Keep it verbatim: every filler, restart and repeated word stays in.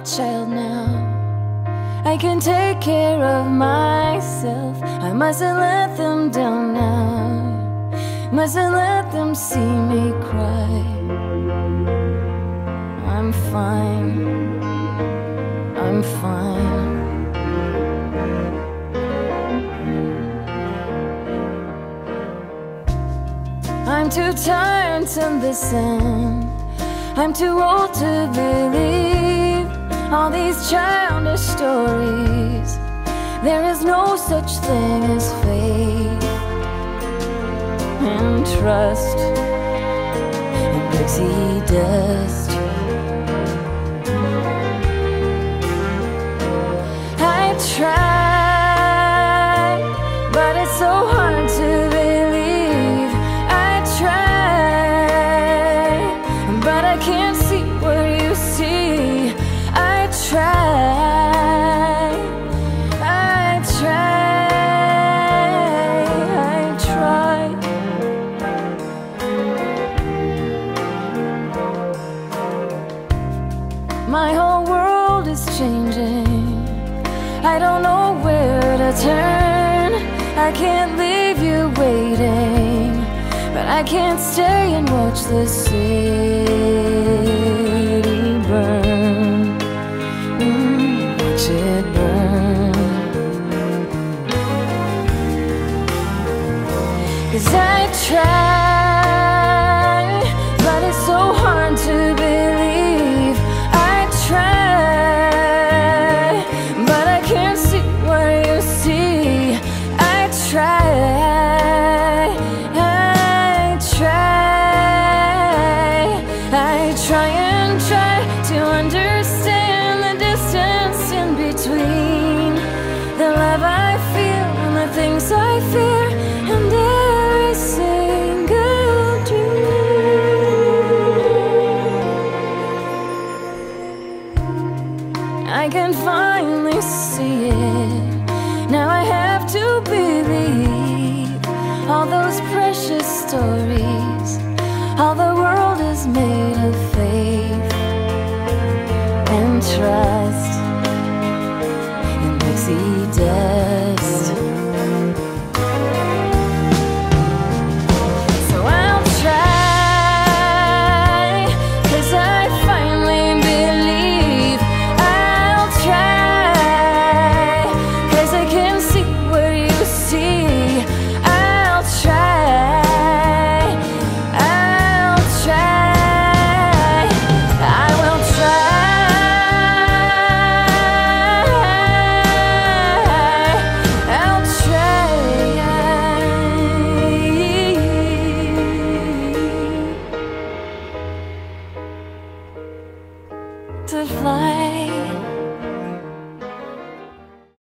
child now. I can take care of myself. I mustn't let them down now. Mustn't let them see me cry. I'm fine, I'm fine. I'm too tired to listen. I'm too old to believe all these childish stories. There is no such thing as faith and trust and pixie dust. I try, but it's so hard to believe. I try, but I can't see what you see. I try, I try, I try. My whole world is changing. I don't know where to turn. I can't leave you waiting, but I can't stay and watch the city burn. Mm, watch it burn. 'Cause I try